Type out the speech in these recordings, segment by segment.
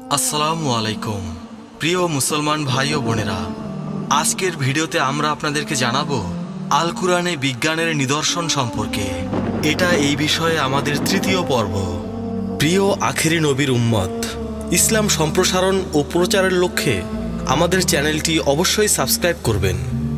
আসসালামু আলাইকুম প্রিয় মুসলমান ভাই ও বোনেরা, আজকের ভিডিওতে আমরা আপনাদেরকে জানাবো আল কুরআনে বিজ্ঞানের নিদর্শন সম্পর্কে। এটা এই বিষয়ে আমাদের তৃতীয় পর্ব। প্রিয় আখেরি নবীর উম্মত, ইসলাম সম্প্রসারণ ও প্রচারের লক্ষ্যে আমাদের চ্যানেলটি অবশ্যই সাবস্ক্রাইব করবেন।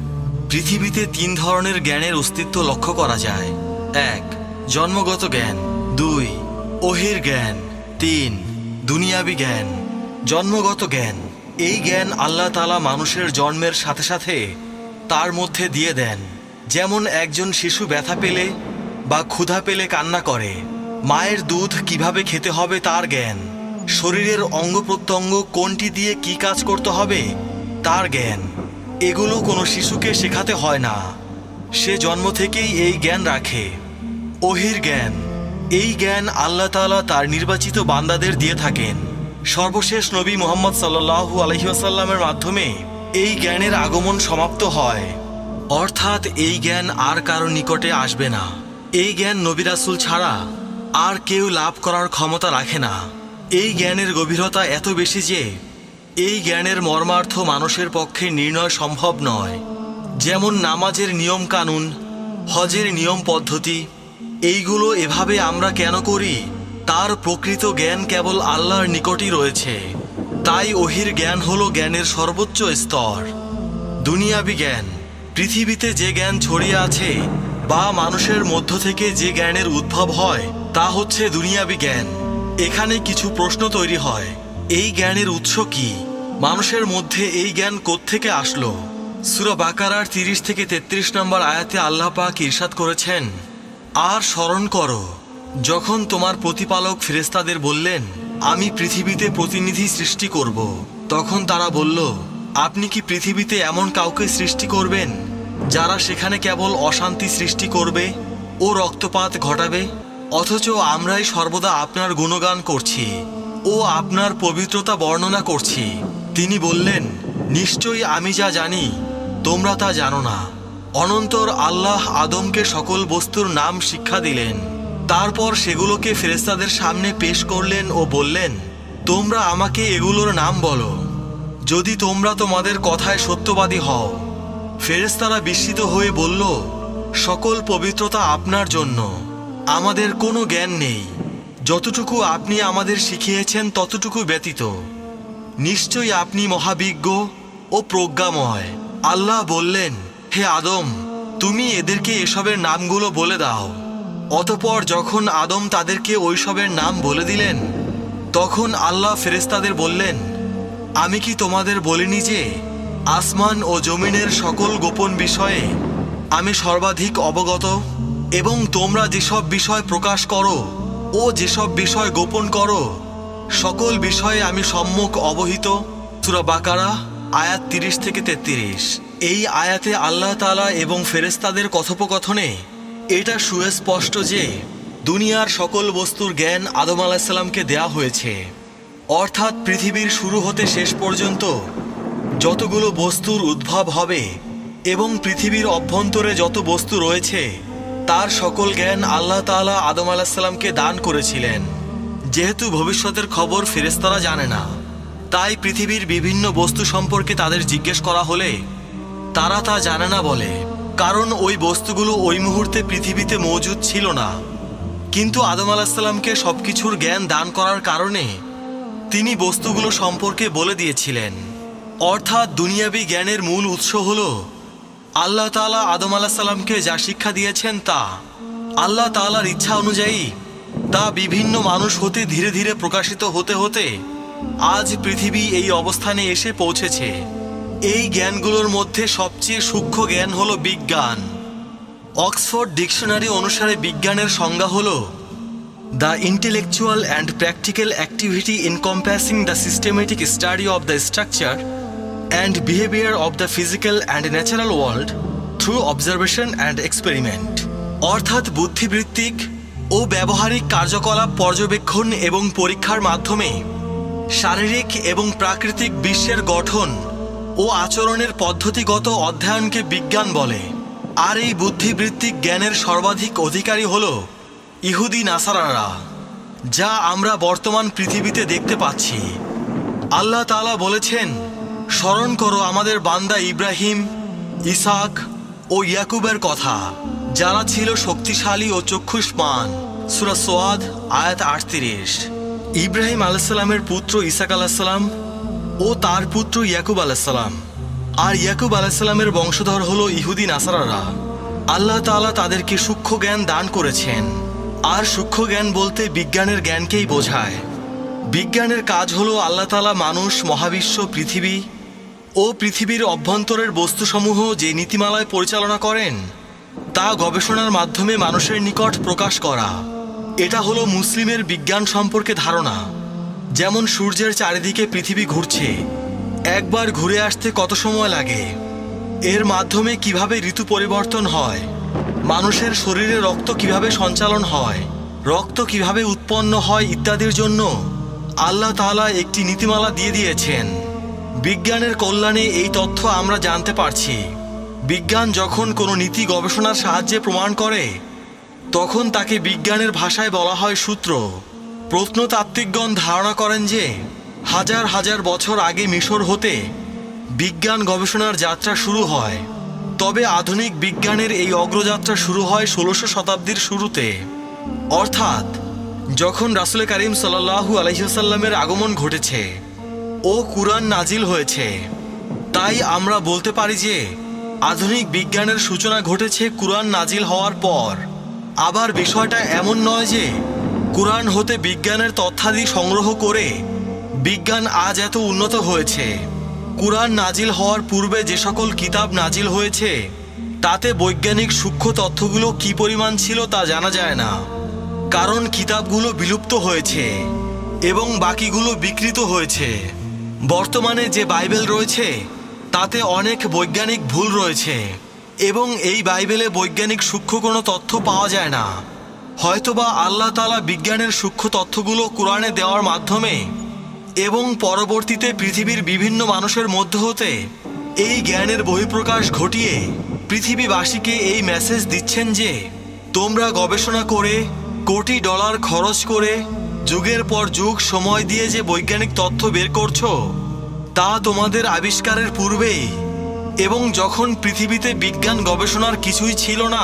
পৃথিবীতে তিন ধরনের জ্ঞানের অস্তিত্ব লক্ষ্য করা যায়। 1. জন্মগত জ্ঞান। 2. ওহির জ্ঞান। 3. দুনিয়াবি জ্ঞান। জন্মগত জ্ঞান, এই জ্ঞান আল্লাহ তাআলা মানুষের জন্মের সাথে সাথে তার মধ্যে দিয়ে দেন। যেমন একজন শিশু ব্যথা পেলে বা ক্ষুধা পেলে কান্না করে, মায়ের দুধ কিভাবে খেতে হবে তার জ্ঞান, শরীরের অঙ্গ প্রত্যঙ্গ কোনটি দিয়ে কি কাজ করতে হবে তার জ্ঞান। এগুলো কোনো শিশুকে শেখাতে হয় না, সে জন্ম থেকেই এই জ্ঞান রাখে। ওহির জ্ঞান, এই জ্ঞান আল্লাহ তাআলা তার নির্বাচিত বান্দাদের দিয়ে থাকেন। সর্বশেষ নবী মুহাম্মদ সাল্লাল্লাহু আলাইহি ওয়াসাল্লামের মাধ্যমে এই জ্ঞানের আগমন সমাপ্ত হয়, অর্থাৎ এই জ্ঞান আর কারো নিকটে আসবে না। এই জ্ঞান নবী রাসূল ছাড়া আর কেউ লাভ করার ক্ষমতা রাখে না। এই জ্ঞানের গভীরতা এত বেশি যে এই জ্ঞানের মর্মার্থ মানুষের পক্ষে নির্ণয় সম্ভব নয়। যেমন নামাজের নিয়ম কানুন, হজের নিয়ম পদ্ধতি, এইগুলো এভাবে আমরা কেন করি তার প্রকৃত জ্ঞান কেবল আল্লাহর নিকটই রয়েছে। তাই ওহির জ্ঞান হলো জ্ঞানের সর্বোচ্চ স্তর। দুনিয়াবি জ্ঞান, পৃথিবীতে যে জ্ঞান ছড়িয়ে আছে বা মানুষের মধ্য থেকে যে জ্ঞানের উদ্ভব হয় তা হচ্ছে দুনিয়াবি জ্ঞান। এখানে কিছু প্রশ্ন তৈরি হয়, এই জ্ঞানের উৎস কি? মানুষের মধ্যে এই জ্ঞান কোত্থেকে আসলো? সূরা বাকারার 30 থেকে 33 নম্বর আয়াতে আল্লাহ পাক ইরশাদ করেছেন, আর স্মরণ করো যখন তোমার প্রতিপালক ফেরেশতাদের বললেন, আমি পৃথিবীতে প্রতিনিধি সৃষ্টি করব। তখন তারা বলল, আপনি কি পৃথিবীতে এমন কাউকে সৃষ্টি করবেন যারা সেখানে কেবল অশান্তি সৃষ্টি করবে ও রক্তপাত ঘটাবে? অথচ আমরাই সর্বদা আপনার গুণগান করছি ও আপনার পবিত্রতা বর্ণনা করছি। তিনি বললেন, নিশ্চয়ই আমি যা জানি তোমরা তা জানো না। অনন্তর আল্লাহ আদমকে সকল বস্তুর নাম শিক্ষা দিলেন, তারপর সেগুলোকে ফেরেশতাদের সামনে পেশ করলেন ও বললেন, তোমরা আমাকে এগুলোর নাম বলো, যদি তোমরা তোমাদের কথায় সত্যবাদী হও। ফেরেশতারা বিস্মিত হয়ে বলল, সকল পবিত্রতা আপনার জন্য, আমাদের কোনো জ্ঞান নেই, যতটুকু আপনি আমাদের শিখিয়েছেন ততটুকু ব্যতীত। নিশ্চয়ই আপনি মহাবিজ্ঞ ও প্রজ্ঞাময়। আল্লাহ বললেন, হে আদম, তুমি এদেরকে এসবের নামগুলো বলে দাও। অতঃপর যখন আদম তাদেরকে ওইসবের নাম বলে দিলেন, তখন আল্লাহ ফেরেশতাদের বললেন, আমি কি তোমাদের বলিনি যে আসমান ও জমিনের সকল গোপন বিষয়ে আমি সর্বাধিক অবগত, এবং তোমরা যেসব বিষয় প্রকাশ করো ও যেসব বিষয় গোপন করো সকল বিষয়ে আমি সম্যক অবহিত। সূরা বাকারা আয়াত 30 থেকে 33। এই আয়াতে আল্লাহ তাআলা এবং ফেরেশতাদের কথোপকথনে এটা সুস্পষ্ট যে দুনিয়ার সকল বস্তুর জ্ঞান আদম আলাইহিস সালামকে দেয়া হয়েছে, অর্থাৎ পৃথিবীর শুরু হতে শেষ পর্যন্ত যতগুলো বস্তুর উদ্ভব হবে এবং পৃথিবীর অভ্যন্তরে যত বস্তু রয়েছে তার সকল জ্ঞান আল্লাহ তাআলা আদম আলাইহিস সালামকে দান করেছিলেন। যেহেতু ভবিষ্যতের খবর ফেরেশতারা জানে না, তাই পৃথিবীর বিভিন্ন বস্তু সম্পর্কে তাদের জিজ্ঞেস করা হলে তারা তা জানে না বলে, কারণ ওই বস্তুগুলো ওই মুহূর্তে পৃথিবীতে মজুদ ছিল না। কিন্তু আদম আলাইহিস সালামকে সবকিছুর জ্ঞান দান করার কারণে তিনি বস্তুগুলো সম্পর্কে বলে দিয়েছিলেন। অর্থাৎ দুনিয়াবি জ্ঞানের মূল উৎস হল আল্লাহ তাআলা আদম আলাইহিস সালামকে যা শিক্ষা দিয়েছেন তা আল্লাহ তাআলার ইচ্ছা অনুযায়ী তা বিভিন্ন মানুষ হতে ধীরে ধীরে প্রকাশিত হতে হতে আজ পৃথিবী এই অবস্থানে এসে পৌঁছেছে। এই জ্ঞানগুলোর মধ্যে সবচেয়ে সূক্ষ্ম জ্ঞান হলো বিজ্ঞান। অক্সফোর্ড ডিকশনারি অনুসারে বিজ্ঞানের সংজ্ঞা হল the intellectual and practical activity encompassing the systematic study of the structure and behaviour of the physical and natural world through observation and experiment. অর্থাৎ বুদ্ধিবৃত্তিক ও ব্যবহারিক কার্যকলাপ পর্যবেক্ষণ এবং পরীক্ষার মাধ্যমে শারীরিক এবং প্রাকৃতিক বিশ্বের গঠন ও আচরণের পদ্ধতিগত অধ্যয়নকে বিজ্ঞান বলে। আর এই বুদ্ধিবৃত্তিক জ্ঞানের সর্বাধিক অধিকারী হল ইহুদি নাসারারা, যা আমরা বর্তমান পৃথিবীতে দেখতে পাচ্ছি। আল্লাহ তাআলা বলেছেন, স্মরণ করো আমাদের বান্দা ইব্রাহিম, ইসাক ও ইয়াকুবের কথা, যারা ছিল শক্তিশালী ও চক্ষুষ্মান। সূরা সোয়াদ আয়াত 38। ইব্রাহিম আলাইহিসসালামের পুত্র ইসাক আলাইহিসসালাম ও তার পুত্র ইয়াকুব আলাইহিসসালাম, আর ইয়াকুব আলাইহিসসালামের বংশধর হলো ইহুদি নাসারারা। আল্লাহ তাআলা তাদেরকে সূক্ষ্ম জ্ঞান দান করেছেন, আর সূক্ষ্ম জ্ঞান বলতে বিজ্ঞানের জ্ঞানকেই বোঝায়। বিজ্ঞানের কাজ হলো আল্লাহ তাআলা মানুষ, মহাবিশ্ব, পৃথিবী ও পৃথিবীর অভ্যন্তরের বস্তুসমূহ যে নীতিমালায় পরিচালনা করেন তা গবেষণার মাধ্যমে মানুষের নিকট প্রকাশ করা। এটা হলো মুসলিমের বিজ্ঞান সম্পর্কে ধারণা। যেমন সূর্যের চারিদিকে পৃথিবী ঘুরছে, একবার ঘুরে আসতে কত সময় লাগে, এর মাধ্যমে কিভাবে ঋতু পরিবর্তন হয়, মানুষের শরীরে রক্ত কিভাবে সঞ্চালন হয়, রক্ত কিভাবে উৎপন্ন হয় ইত্যাদির জন্য আল্লাহ তাআলা একটি নীতিমালা দিয়ে দিয়েছেন। বিজ্ঞানের কল্যাণে এই তথ্য আমরা জানতে পারছি। বিজ্ঞান যখন কোনো নীতি গবেষণার সাহায্যে প্রমাণ করে তখন তাকে বিজ্ঞানের ভাষায় বলা হয় সূত্র। প্রত্নতাত্ত্বিকগণ ধারণা করেন যে হাজার হাজার বছর আগে মিশর হতে বিজ্ঞান গবেষণার যাত্রা শুরু হয়। তবে আধুনিক বিজ্ঞানের এই অগ্রযাত্রা শুরু হয় ১৬০০ শতাব্দীর শুরুতে, অর্থাৎ যখন রাসূল করিম সাল্লাল্লাহু আলাইহি ওয়াসাল্লামের আগমন ঘটেছে ও কুরআন নাজিল হয়েছে। তাই আমরা বলতে পারি যে আধুনিক বিজ্ঞানের সূচনা ঘটেছে কুরআন নাজিল হওয়ার পর। আবার বিষয়টা এমন নয় যে কুরআন হতে বিজ্ঞানের তথ্যাদি সংগ্রহ করে বিজ্ঞান আজ এত উন্নত হয়েছে। কুরআন নাজিল হওয়ার পূর্বে যে সকল কিতাব নাজিল হয়েছে তাতে বৈজ্ঞানিক সূক্ষ্ম তথ্যগুলো কি পরিমাণ ছিল তা জানা যায় না, কারণ কিতাবগুলো বিলুপ্ত হয়েছে এবং বাকিগুলো বিকৃত হয়েছে। বর্তমানে যে বাইবেল রয়েছে তাতে অনেক বৈজ্ঞানিক ভুল রয়েছে এবং এই বাইবেলে বৈজ্ঞানিক সূক্ষ্ম কোনো তথ্য পাওয়া যায় না। হয়তোবা আল্লাহ তাআলা বিজ্ঞানের সূক্ষ্ম তথ্যগুলো কুরআনে দেওয়ার মাধ্যমে এবং পরবর্তীতে পৃথিবীর বিভিন্ন মানুষের মধ্য হতে এই জ্ঞানের বহিঃপ্রকাশ ঘটিয়ে পৃথিবীবাসীকে এই মেসেজ দিচ্ছেন যে তোমরা গবেষণা করে কোটি ডলার খরচ করে যুগের পর যুগ সময় দিয়ে যে বৈজ্ঞানিক তথ্য বের করছো তা তোমাদের আবিষ্কারের পূর্বেই, এবং যখন পৃথিবীতে বিজ্ঞান গবেষণার কিছুই ছিল না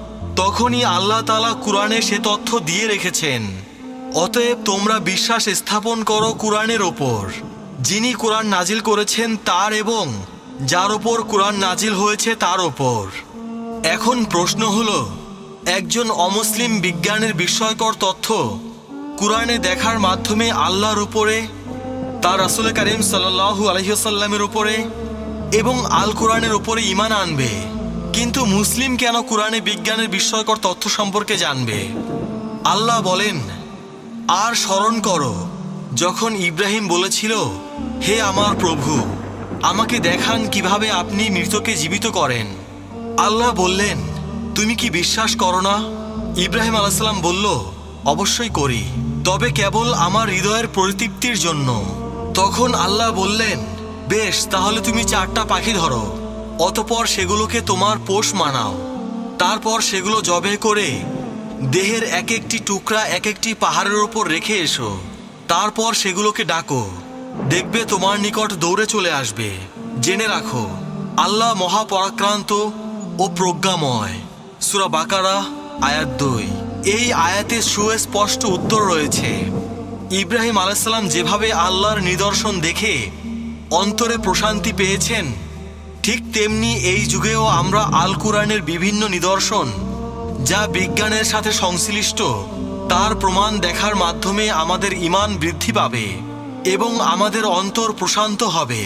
তখনই আল্লাহ তাআলা কুরআনে সে তথ্য দিয়ে রেখেছেন। অতএব তোমরা বিশ্বাস স্থাপন করো কুরআনের ওপর, যিনি কুরআন নাজিল করেছেন তার এবং যার ওপর কুরআন নাজিল হয়েছে তার ওপর। এখন প্রশ্ন হলো, একজন অমুসলিম বিজ্ঞানের বিস্ময়কর তথ্য কুরআনে দেখার মাধ্যমে আল্লাহর উপরে, তার রাসূল করিম সাল্লাল্লাহু আলাইহি ওয়াসাল্লামের উপরে এবং আল কুরআনের উপরে ঈমান আনবে, কিন্তু মুসলিম কেন কুরআনে বিজ্ঞানের বিস্ময়কর তথ্য সম্পর্কে জানবে? আল্লাহ বলেন, আর স্মরণ করো যখন ইব্রাহিম বলেছিল, হে আমার প্রভু, আমাকে দেখান কিভাবে আপনি মৃতকে জীবিত করেন। আল্লাহ বললেন, তুমি কি বিশ্বাস করো না? ইব্রাহিম আলাইহিস সালাম বলল, অবশ্যই করি, তবে কেবল আমার হৃদয়ের পরিতৃপ্তির জন্য। তখন আল্লাহ বললেন, বেশ, তাহলে তুমি 4টা পাখি ধরো, অতঃপর সেগুলোকে তোমার পোষ মানাও, তারপর সেগুলো জবে করে দেহের এক একটি টুকরা এক একটি পাহাড়ের ওপর রেখে এসো, তারপর সেগুলোকে ডাকো, দেখবে তোমার নিকট দৌড়ে চলে আসবে। জেনে রাখো, আল্লাহ মহাপরাক্রান্ত ও প্রজ্ঞাময়। সূরা বাকারা আয়াত 2। এই আয়াতে সুস্পষ্ট উত্তর রয়েছে। ইব্রাহিম আলাইহিস সালাম যেভাবে আল্লাহর নিদর্শন দেখে অন্তরে প্রশান্তি পেয়েছেন, ঠিক তেমনি এই যুগেও আমরা আল কুরআনের বিভিন্ন নিদর্শন যা বিজ্ঞানের সাথে সংশ্লিষ্ট তার প্রমাণ দেখার মাধ্যমে আমাদের ঈমান বৃদ্ধি পাবে এবং আমাদের অন্তর প্রশান্ত হবে।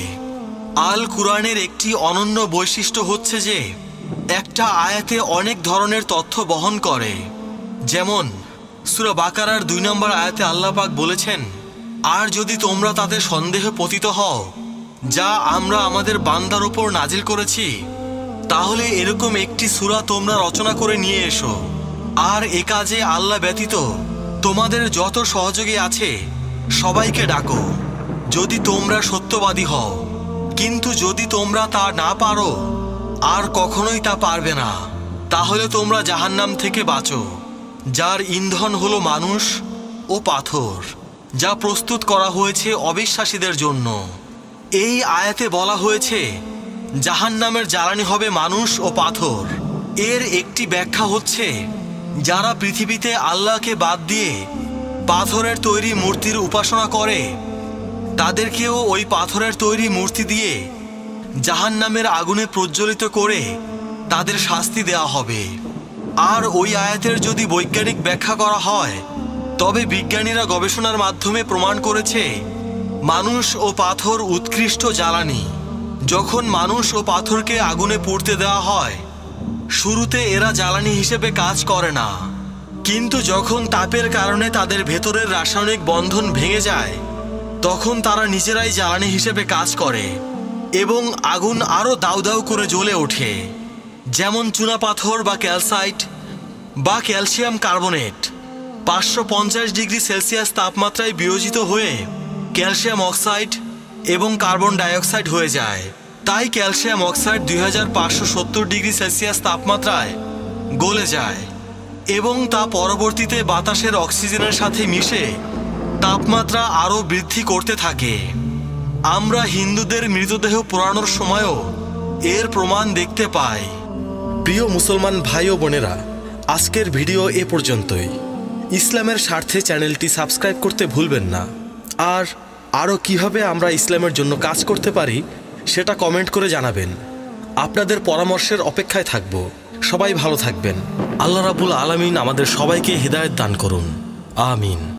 আল কুরআনের একটি অনন্য বৈশিষ্ট্য হচ্ছে যে একটা আয়াতে অনেক ধরনের তথ্য বহন করে। যেমন সূরা বাকারার 2 নম্বর আয়াতে আল্লাহ পাক বলেছেন, আর যদি তোমরা তাতে সন্দেহ পতিত হও যা আমরা আমাদের বান্দার উপর নাজিল করেছি, তাহলে এরকম একটি সূরা তোমরা রচনা করে নিয়ে এসো, আর এ কাজে আল্লাহ ব্যতীত তোমাদের যত সহযোগী আছে সবাইকে ডাকো, যদি তোমরা সত্যবাদী হও। কিন্তু যদি তোমরা তা না পারো, আর কখনোই তা পারবে না, তাহলে তোমরা জাহান্নাম থেকে বাঁচো, যার ইন্ধন হলো মানুষ ও পাথর। যা প্রস্তুত করা হয়েছে অবিশ্বাসীদের জন্য। এই আয়াতে বলা হয়েছে জাহান্নামের জ্বালানি হবে মানুষ ও পাথর। এর একটি ব্যাখ্যা হচ্ছে যারা পৃথিবীতে আল্লাহকে বাদ দিয়ে পাথরের তৈরি মূর্তির উপাসনা করে তাদেরকেও ওই পাথরের তৈরি মূর্তি দিয়ে জাহান্নামের আগুনে প্রজ্বলিত করে তাদের শাস্তি দেওয়া হবে। আর ওই আয়াতের যদি বৈজ্ঞানিক ব্যাখ্যা করা হয় তবে বিজ্ঞানীরা গবেষণার মাধ্যমে প্রমাণ করেছে মানুষ ও পাথর উৎকৃষ্ট জ্বালানি। যখন মানুষ ও পাথরকে আগুনে পুড়তে দেওয়া হয় শুরুতে এরা জ্বালানি হিসেবে কাজ করে না, কিন্তু যখন তাপের কারণে তাদের ভেতরের রাসায়নিক বন্ধন ভেঙে যায় তখন তারা নিজেরাই জ্বালানি হিসেবে কাজ করে এবং আগুন আরও দাউ দাউ করে জ্বলে ওঠে। যেমন চুনাপাথর বা ক্যালসাইট বা ক্যালসিয়াম কার্বনেট 550 ডিগ্রি সেলসিয়াস তাপমাত্রায় বিয়োজিত হয়ে ক্যালসিয়াম অক্সাইড এবং কার্বন ডাইঅক্সাইড হয়ে যায়। তাই ক্যালসিয়াম অক্সাইড 2570 ডিগ্রি সেলসিয়াস তাপমাত্রায় গলে যায় এবং তা পরবর্তীতে বাতাসের অক্সিজেনের সাথে মিশে তাপমাত্রা আরও বৃদ্ধি করতে থাকে। আমরা হিন্দুদের মৃতদেহ পোড়ানোর সময়ও এর প্রমাণ দেখতে পাই। প্রিয় মুসলমান ভাই ও বোনেরা, আজকের ভিডিও এ পর্যন্তই। ইসলামের স্বার্থে চ্যানেলটি সাবস্ক্রাইব করতে ভুলবেন না। আর আরও কিভাবে আমরা ইসলামের জন্য কাজ করতে পারি সেটা কমেন্ট করে জানাবেন। আপনাদের পরামর্শের অপেক্ষায় থাকব। সবাই ভালো থাকবেন। আল্লাহ রাব্বুল আলামিন আমাদের সবাইকে হিদায়াত দান করুন। আমিন।